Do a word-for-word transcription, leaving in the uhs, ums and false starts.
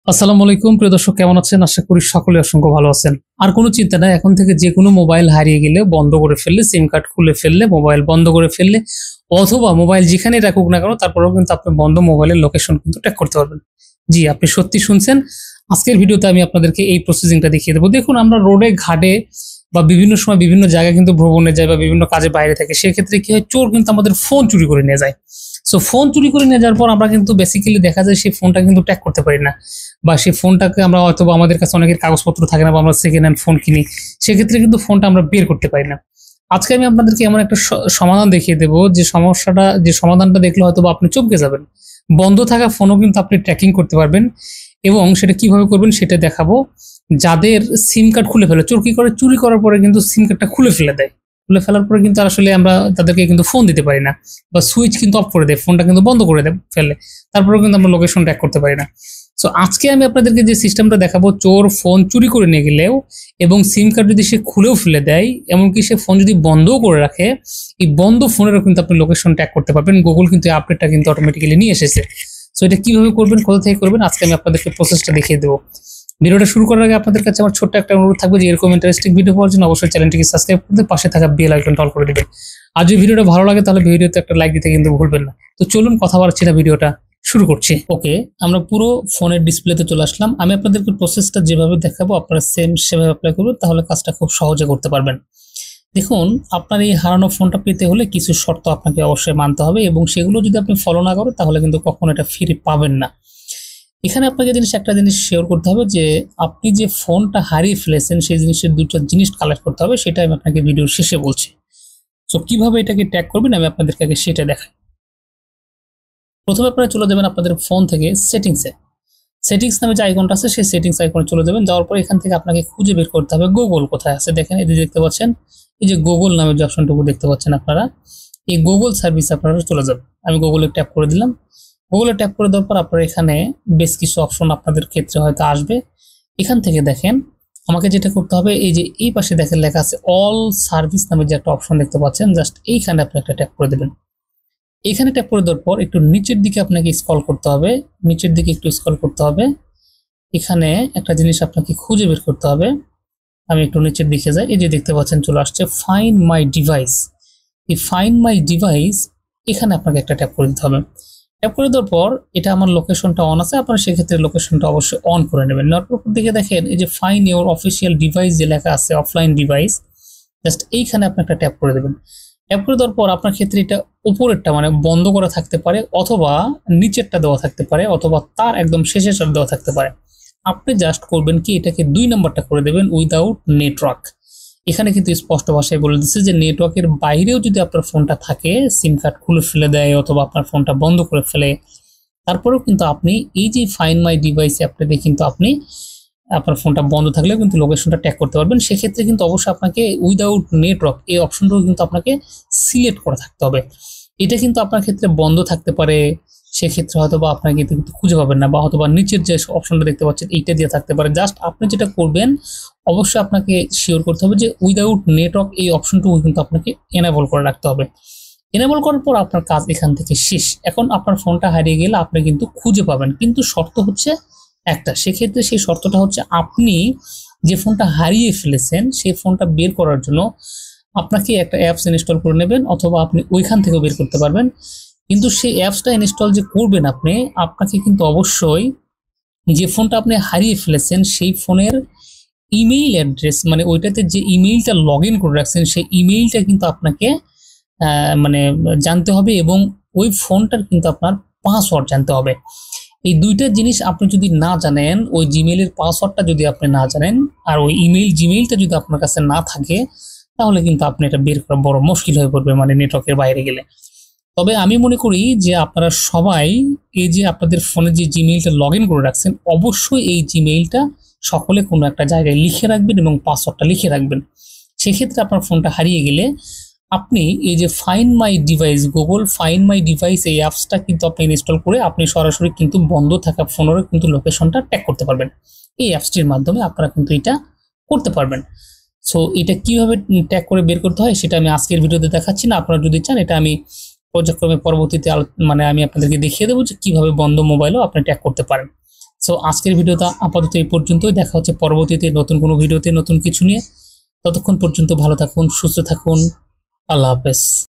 আসসালামু আলাইকুম প্রিয় দর্শক, কেমন আছেন? আশা করি সকলে অসংখ্য ভালো আছেন। আর কোনো চিন্তা নাই, এখন থেকে যে কোনো মোবাইল হারিয়ে গেলে, বন্ধ করে ফেললে, সিম কার্ড খুলে ফেললে, মোবাইল বন্ধ করে ফেললে অথবা মোবাইল যেখানে রাখুক না কেন তারপরেও কিন্তু আপনি বন্ধ মোবাইলের লোকেশন কিন্তু ট্র্যাক করতে পারবেন। জি, আপনি সত্যি শুনছেন। আজকের ভিডিওতে আমি আপনাদেরকে এই প্রসেসিংটা দেখিয়ে দেবো। দেখুন, আমরা রোডে ঘাটে বা বিভিন্ন সময় বিভিন্ন জায়গায় কিন্তু ভ্রমণে যাই বা বিভিন্ন কাজে বাইরে থাকে, সেক্ষেত্রে কি হয়, চোর কিন্তু আমাদের ফোন চুরি করে নিয়ে যায়। সো ফোন চুরি করে নিয়ে যাওয়ার পর আমরা কিন্তু বেসিক্যালি দেখা যায় সেই ফোনটা কিন্তু ট্র্যাক করতে পারি না, বা সেই ফোনটাকে আমরা হয়তো বা আমাদের কাছে অনেকের কাগজপত্র থাকে না, বা আমরা সেকেন্ড হ্যান্ড ফোন কিনি, সেক্ষেত্রে কিন্তু ফোনটা আমরা বের করতে পারি না। আজকে আমি আপনাদেরকে এমন একটা স- সমাধান দেখিয়ে দেবো, যে সমস্যাটা যে সমাধানটা দেখলে হয়তো বা আপনি চমকে যাবেন। বন্ধ থাকা ফোনও কিন্তু আপনি ট্র্যাকিং করতে পারবেন, এবং সেটা কিভাবে করবেন সেটা দেখাবো। যাদের সিম কার্ড খুলে ফেলে, চোর কি করে, চুরি করার পরে কিন্তু সিম কার্ডটা খুলে ফেলে দেয়। খুলে ফেলার পরে কিন্তু আর আসলে আমরা তাদেরকে কিন্তু ফোন দিতে পারি না, বা সুইচ কিন্তু অফ করে দেয়, ফোনটা কিন্তু বন্ধ করে দেয় ফেলে, তারপরেও কিন্তু আমরা লোকেশন ট্র্যাক করতে পারি না। সো আজকে আমি আপনাদেরকে যে সিস্টেমটা দেখাবো, চোর ফোন চুরি করে নিয়ে গেলেও এবং সিম কার্ড যদি সে খুলেও ফেলে দেয়, এমনকি সে ফোন যদি বন্ধও করে রাখে, এই বন্ধ ফোনেরও কিন্তু আপনি লোকেশন ট্র্যাক করতে পারবেন। গুগল কিন্তু এই আপডেটটা কিন্তু অটোমেটিক্যালি নিয়ে এসেছে। সো এটা কিভাবে করবেন, কোথা থেকে করবেন, আজকে আমি আপনাদেরকে প্রসেসটা দেখিয়ে দেবো। ভিডিওটা শুরু করার আগে আপনাদের কাছে আমার ছোট্ট একটা অনুরোধ থাকবে, যে এরকম ইন্টারেস্টিং ভিডিও পাওয়ার জন্য অবশ্যই চ্যানেলটিকে সাবস্ক্রাইব করতে, পাশে থাকা বেল আইকনটা অল করে দিবেন। আর যদি ভিডিওটা ভালো লাগে তাহলে ভিডিওতে একটা লাইক দিতে কিন্তু ভুলবেন না। তো চলুন, কথা বাড়াচ্ছি না, ভিডিওটা শুরু করছি। ওকে, আমরা পুরো ফোনের ডিসপ্লেতে চলে আসলাম। আমি আপনাদেরকে প্রসেসটা যেভাবে দেখাবো আপনারা সেম সেভাবে অ্যাপ্লাই করবেন, তাহলে কাজটা খুব সহজে করতে পারবেন। দেখুন, আপনার এই হারানো ফোনটা পেতে হলে কিছু শর্ত আপনাকে অবশ্যই মানতে হবে, এবং সেগুলো যদি আপনি ফলো না করেন তাহলে কিন্তু কখনো এটা ফিরে পাবেন না। এখানে আপনাকে জিনিস একটা জিনিস শেয়ার করতে হবে, যে আপনি যে ফোনটা হারিয়ে ফেলেছেন সেই জিনিসের দুটো জিনিস কালেক্ট করতে হবে, সেটা আমি আপনাকে ভিডিওর শেষে বলছি। সো কিভাবে এটাকে ট্যাগ করবেন আমি আপনাদেরকে আগে সেটা দেখাই। প্রথমে আপনারা চলে যাবেন আপনাদের ফোন থেকে সেটিংসে। সেটিংস নামে যে আইকনটা আছে সেই সেটিংস আইকনে চলে যাবেন। যাওয়ার পর এখান থেকে আপনাকে খুঁজে বের করতে হবে গুগল কোথায় আছে। দেখেন, এই যে দেখতে পাচ্ছেন, এই যে গুগল নামে যে অপশনটুকু দেখতে পাচ্ছেন আপনারা, এই গুগল সার্ভিস আপনারা চলে যাবেন। আমি গুগলে ট্যাপ করে দিলাম। গুগলে ট্যাপ করে দেওয়ার পর আপনারা এখানে বেশ কিছু অপশন আপনাদের ক্ষেত্রে হয়তো আসবে। এখান থেকে দেখেন, আমাকে যেটা করতে হবে, এই যে এই পাশে দেখেন লেখা আছে অল সার্ভিস নামে যে একটা অপশন দেখতে পাচ্ছেন, জাস্ট এইখানে আপনি একটা ট্যাপ করে দেবেন। এখানে ট্যাপ করে দেওয়ার পর একটু নিচের দিকে আপনাকে স্ক্রল করতে হবে, নিচের দিকে একটু স্ক্রল করতে হবে। এখানে একটা জিনিস আপনাকে খুঁজে বের করতে হবে। আমি একটু নিচের দিকে যাই, এই যে দেখতে পাচ্ছেন চলে আসছে ফাইন্ড মাই ডিভাইস। এই ফাইন্ড মাই ডিভাইস, এখানে আপনাকে একটা ট্যাপ করে দিতে হবে। ট্যাপ করে দেওয়ার পর এটা আমার লোকেশনটা অন আছে, আপনারা সেক্ষেত্রে লোকেশনটা অবশ্যই অন করে নেবেন। নেওয়ার পর দিকে দেখেন এই যে ফাইন্ড ইওর অফিসিয়াল ডিভাইস যে লেখা আছে, অফলাইন ডিভাইস, জাস্ট এইখানে আপনি একটা ট্যাপ করে দেবেন। ট্যাপ করে দেওয়ার পর আপনার ক্ষেত্রে এটা উপরেরটা মানে বন্ধ করা থাকতে পারে, অথবা নিচেরটা দেওয়া থাকতে পারে, অথবা তার একদম শেষেরটা দেওয়া থাকতে পারে। আপনি জাস্ট করবেন কি, এটাকে দুই নাম্বারটা করে দেবেন, উইদাউট নেটওয়ার্ক। এখানে কিন্তু স্পষ্ট ভাষায় বলে দিচ্ছে যে নেটওয়ার্কের বাইরেও যদি আপনার ফোনটা থাকে, সিম কার্ড খুলে ফেলে দেয় অথবা আপনার ফোনটা বন্ধ করে ফেলে, তারপরেও কিন্তু আপনি এই যে ফাইন্ড মাই ডিভাইস অ্যাপটাতে কিন্তু আপনি আপনার ফোনটা বন্ধ থাকলেও কিন্তু লোকেশনটা ট্যাগ করতে পারবেন। সেক্ষেত্রে কিন্তু অবশ্যই আপনাকে উইদাউট নেটওয়ার্ক এই অপশনটাও কিন্তু আপনাকে সিলেক্ট করে থাকতে হবে। এটা কিন্তু আপনার ক্ষেত্রে বন্ধ থাকতে পারে, সেক্ষেত্রে হয়তো বা আপনাকে কিন্তু খুঁজে পাবেন না, বা হয়তো বা নিচের যে অপশনটা দেখতে পাচ্ছেন এইটা দিয়ে থাকতে পারে। জাস্ট আপনি যেটা করবেন, অবশ্যই আপনাকে শিওর করতে হবে যে উইদাউট নেটওয়ার্ক এই অপশনটুকু কিন্তু আপনাকে এনেবল করে রাখতে হবে। এনেবল করার পর আপনার কাজ এখান থেকে শেষ। এখন আপনার ফোনটা হারিয়ে গেলে আপনি কিন্তু খুঁজে পাবেন, কিন্তু শর্ত হচ্ছে একটা। সেক্ষেত্রে সেই শর্তটা হচ্ছে, আপনি যে ফোনটা হারিয়ে ফেলেছেন সেই ফোনটা বের করার জন্য আপনাকে একটা অ্যাপস ইনস্টল করে নেবেন, অথবা আপনি ওইখান থেকেও বের করতে পারবেন। কিন্তু সেই অ্যাপসটা ইনস্টল যে করবেন আপনি, আপনাকে কিন্তু অবশ্যই যে ফোনটা আপনি হারিয়ে ফেলেছেন সেই ফোনের ইমেইল অ্যাড্রেস, মানে ওইটাতে যে ইমেইলটা লগ ইন করে রাখছেন সেই ইমেইলটা কিন্তু আপনাকে আহ, মানে জানতে হবে, এবং ওই ফোনটার কিন্তু আপনার পাসওয়ার্ড জানতে হবে। এই দুইটা জিনিস আপনি যদি না জানেন, ওই জিমেইলের পাসওয়ার্ডটা যদি আপনি না জানেন, আর ওই ইমেইল জিমেইলটা যদি আপনার কাছে না থাকে, তাহলে কিন্তু আপনি এটা বের করা বড় মুশকিল হয়ে পড়বে, মানে নেটওয়ার্কের বাইরে গেলে। তবে আমি মনে করি যে আপনারা সবাই এই যে আপনাদের ফোনে যে জিমেইলটা লগ ইন করে রাখছেন, অবশ্যই এই জিমেইলটা সকলে কোনো একটা জায়গায় লিখে রাখবেন এবং পাসওয়ার্ডটা লিখে রাখবেন। সেক্ষেত্রে আপনার ফোনটা হারিয়ে গেলে আপনি এই যে find my device, Google find my device এই অ্যাপসটা কিন্তু আপনি ইনস্টল করে আপনি সরাসরি কিন্তু বন্ধ থাকা ফোনেরও কিন্তু লোকেশনটা ট্র্যাক করতে পারবেন। এই অ্যাপসটির মাধ্যমে আপনারা কিন্তু এটা করতে পারবেন। সো এটা কিভাবে ট্যাগ করে বের করতে হয় সেটা আমি আজকের ভিডিওতে দেখাচ্ছি না। আপনারা যদি চান এটা আমি পর্যায়ক্রমে পরবর্তীতে মানে আমি আপনাদেরকে দেখিয়ে দেবো যে কিভাবে বন্ধ মোবাইলও আপনি ট্যাগ করতে পারেন। সো আজকের ভিডিওটা আপাতত এই পর্যন্তই। দেখা হচ্ছে পরবর্তীতে নতুন কোনো ভিডিওতে নতুন কিছু নিয়ে। ততক্ষণ পর্যন্ত ভালো থাকুন, সুস্থ থাকুন। আল্লাহ হাফেজ।